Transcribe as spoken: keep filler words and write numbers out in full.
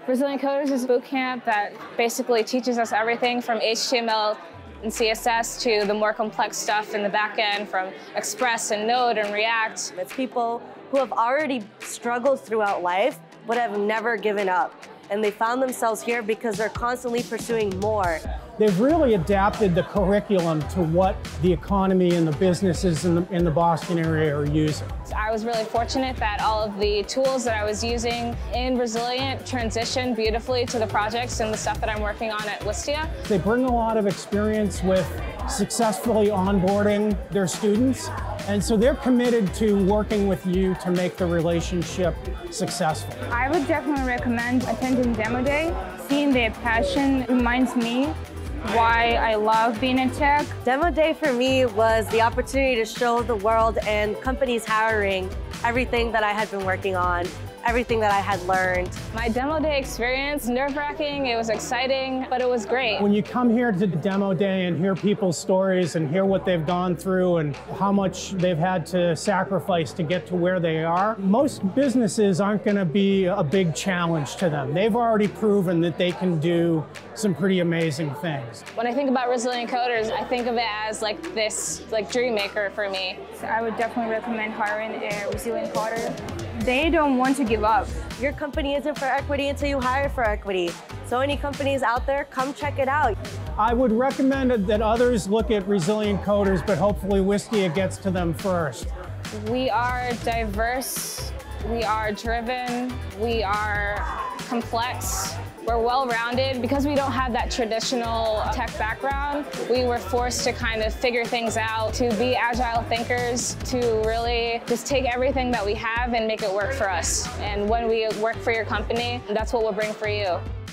Resilient Coders is a boot camp that basically teaches us everything from H T M L and C S S to the more complex stuff in the back end from Express and Node and React. It's people who have already struggled throughout life but have never given up. And they found themselves here because they're constantly pursuing more. They've really adapted the curriculum to what the economy and the businesses in the, in the Boston area are using. I was really fortunate that all of the tools that I was using in Resilient transitioned beautifully to the projects and the stuff that I'm working on at Wistia. They bring a lot of experience with successfully onboarding their students, and so they're committed to working with you to make the relationship successful. I would definitely recommend attending Demo Day. Seeing their passion reminds me why I love being in tech. Demo Day for me was the opportunity to show the world and companies hiring everything that I had been working on, everything that I had learned. My Demo Day experience, nerve-wracking, it was exciting, but it was great. When you come here to Demo Day and hear people's stories and hear what they've gone through and how much they've had to sacrifice to get to where they are, most businesses aren't going to be a big challenge to them. They've already proven that they can do some pretty amazing things. When I think about Resilient Coders, I think of it as like this like dream maker for me. So I would definitely recommend hiring a Resilient Coder. They don't want to give up. Your company isn't for equity until you hire for equity. So any companies out there, come check it out. I would recommend that others look at Resilient Coders, but hopefully Wistia gets to them first. We are diverse, we are driven, we are complex. We're well-rounded. Because we don't have that traditional tech background, we were forced to kind of figure things out, to be agile thinkers, to really just take everything that we have and make it work for us. And when we work for your company, that's what we'll bring for you.